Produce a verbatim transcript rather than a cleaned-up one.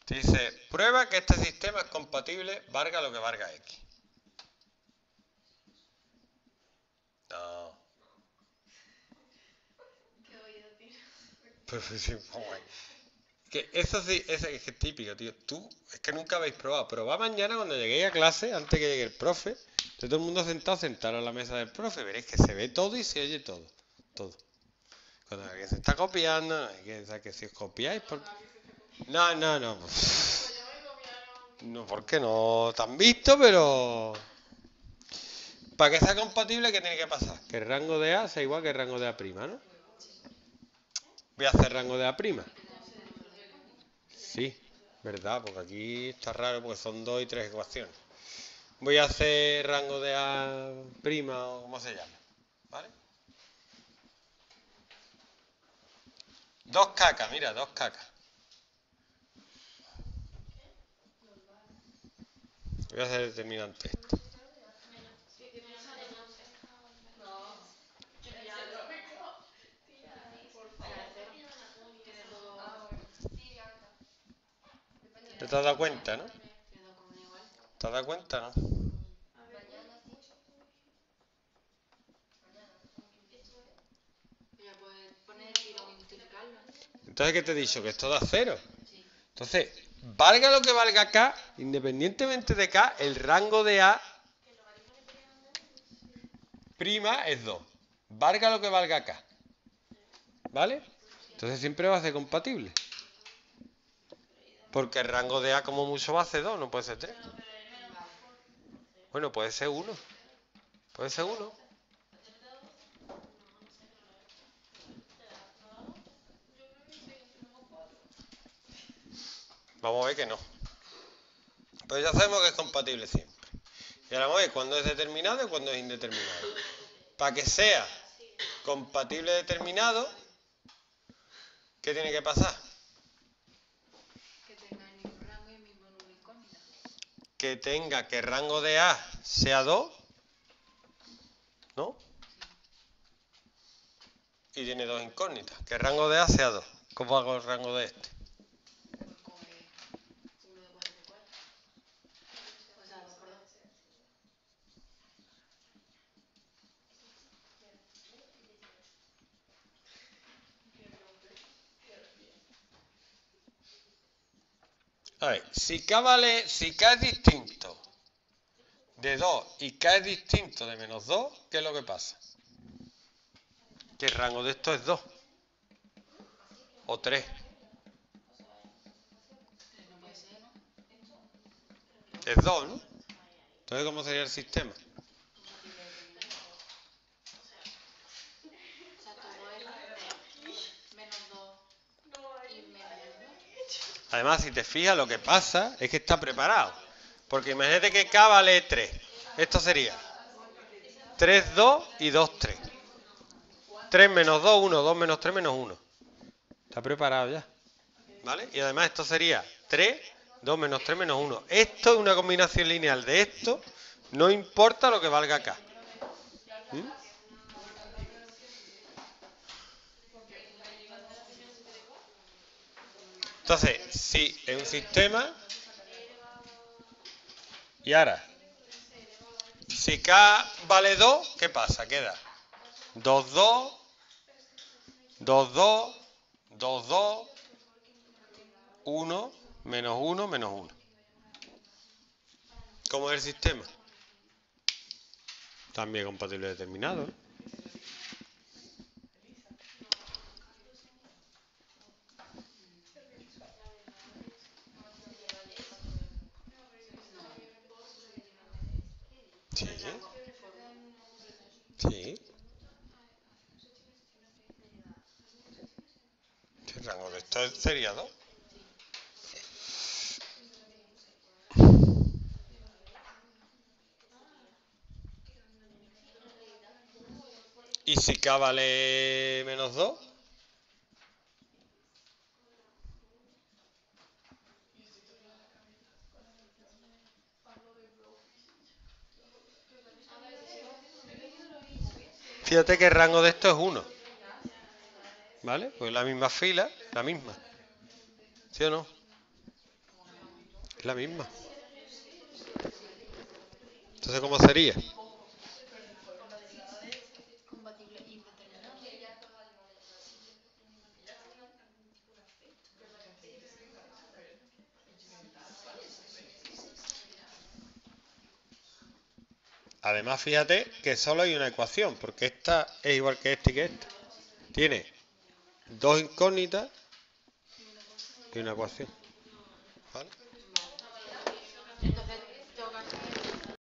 Te dice, prueba que este sistema es compatible, valga lo que valga X. No. ¿Qué oído tiene? Pero sí, vamos ahí. Que eso sí, eso es que es típico, tío. Tú, es que nunca habéis probado. Probad mañana cuando lleguéis a clase, antes que llegue el profe, esté todo el mundo sentado, sentado a la mesa del profe. Veréis que se ve todo y se oye todo. Todo. Cuando alguien se está copiando, que, o sea, que si os copiáis por... No, no, no. Pues ya me copiaron. No, porque no te han visto, pero... Para que sea compatible, ¿qué tiene que pasar? Que el rango de A sea igual que el rango de A', ¿no? Voy a hacer rango de A'. Sí, ¿verdad? Porque aquí está raro porque son dos y tres ecuaciones. Voy a hacer rango de A' o como se llama. ¿Vale? Dos cacas, mira, dos cacas. Voy a hacer determinante esto. ¿Te has dado cuenta, no? ¿Te has dado cuenta, no? Entonces, ¿qué te he dicho? Que esto da cero. Entonces, valga lo que valga K, independientemente de K, el rango de A' es dos. Valga lo que valga K. ¿Vale? Entonces siempre va a ser compatible. Porque el rango de A como mucho va a ser dos, no puede ser tres. Bueno, puede ser uno. Puede ser uno. Vamos a ver que no. Pero ya sabemos que es compatible siempre. Y ahora vamos a ver cuándo es determinado y cuándo es indeterminado. Para que sea compatible determinado, ¿qué tiene que pasar? Que tenga el mismo rango y el mismo número de incógnitas. Que tenga que el rango de A sea dos, ¿no? Y tiene dos incógnitas. Que el rango de A sea dos. ¿Cómo hago el rango de este? Pues coge uno de cuatro por cuatro. O sea, dos por dos. A ver, si K vale, si K es distinto de dos y K es distinto de menos dos, ¿qué es lo que pasa? Que el rango de esto es dos. O tres. No puede ser, ¿no? Es dos, ¿no? Entonces, ¿cómo sería el sistema? Compatible determinado. O sea, todo es menos dos y menos dos. Además, si te fijas, lo que pasa es que está preparado. Porque imagínate que K vale tres. Esto sería tres, dos y dos, tres. tres menos dos, uno. dos menos tres menos uno. Está preparado ya. ¿Vale? Y además esto sería tres, dos menos tres menos uno. Esto es una combinación lineal de esto. No importa lo que valga acá. ¿Mm? Entonces, si es un sistema. Y ahora, si K vale dos, ¿qué pasa? Queda dos, dos, dos, dos, dos, dos, uno, menos uno, menos uno. ¿Cómo es el sistema? También compatible determinado. Sí. Sí. El rango de esto sería dos. ¿Y si K vale menos dos? Fíjate que el rango de esto es uno. ¿Vale? Pues la misma fila, la misma. ¿Sí o no? Es la misma. Entonces, ¿cómo sería? Compatible indeterminado. Además, fíjate que solo hay una ecuación, porque esta es igual que esta y que esta. Tiene dos incógnitas y una ecuación. ¿Vale? Entonces, tengo que hacer